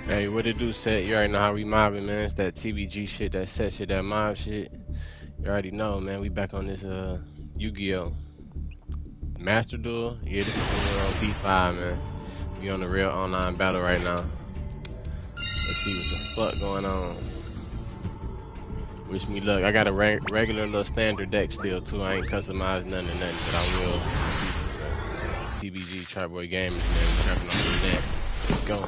Hey, what it do, set? You already know how we mobbing, man. It's that TBG shit, that set shit, that mob shit. You already know, man. We back on this Yu-Gi-Oh! Master Duel. Yeah, this is on D5, man. We on the real online battle right now. Let's see what the fuck going on. Wish me luck. I got a regular little standard deck still too. I ain't customized nothing, but I will. TBG Charboy Gaming, man. Trapping on the deck. Let's go.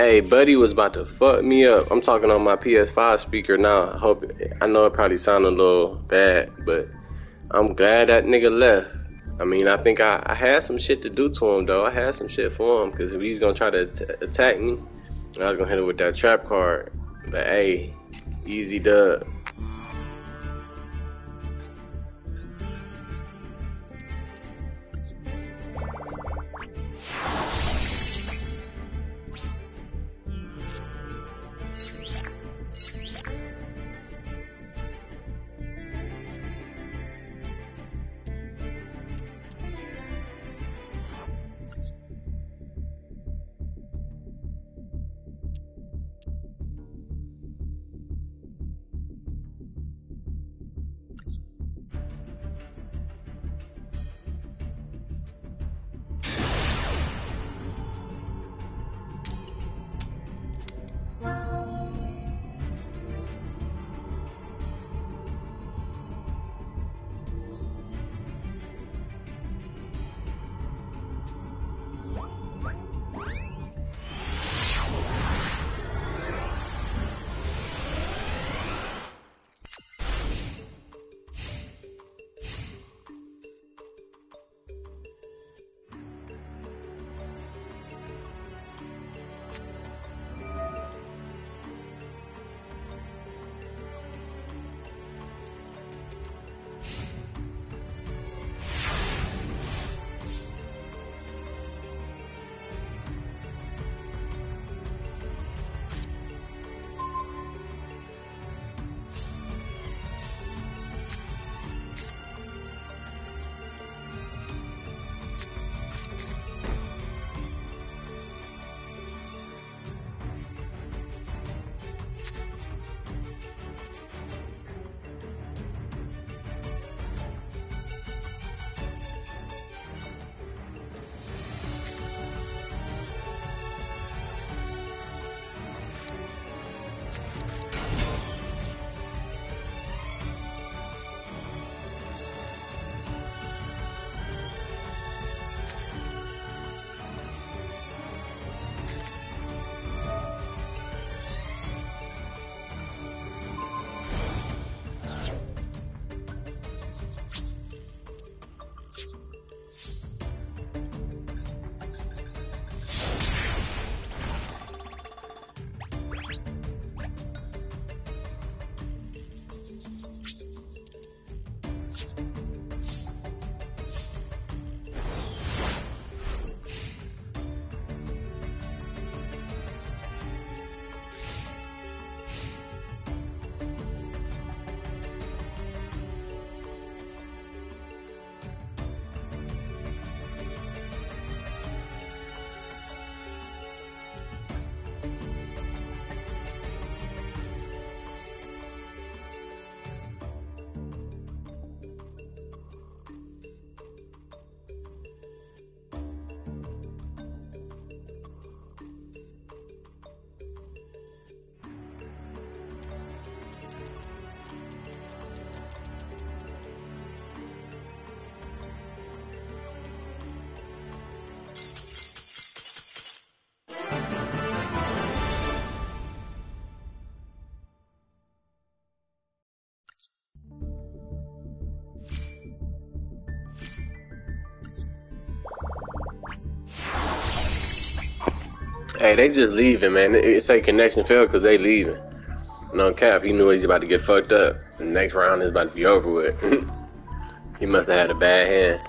Hey, Buddy was about to fuck me up. I'm talking on my PS5 speaker now. I know it probably sounded a little bad, but I'm glad that nigga left. I mean, I think I had some shit to do to him though. I had some shit for him because if he's gonna try to attack me, I was gonna hit him with that trap card. But hey, easy dub. Hey, they just leaving, man. It say connection failed because they leaving. No cap, he knew he's about to get fucked up. The next round is about to be over with. He must have had a bad hand.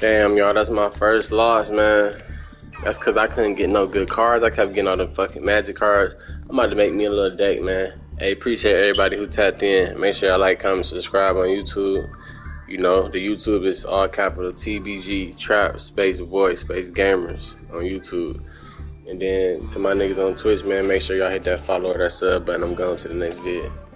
Damn, y'all, that's my first loss, man. That's because I couldn't get no good cards. I kept getting all the fucking magic cards. I'm about to make me a little deck, man. Hey, appreciate everybody who tapped in. Make sure y'all like, comment, subscribe on YouTube. You know, the YouTube is all capital TBG, Trap, Space Voice, Space Gamers on YouTube. And then to my niggas on Twitch, man, make sure y'all hit that follow or that sub button. I'm going to the next vid.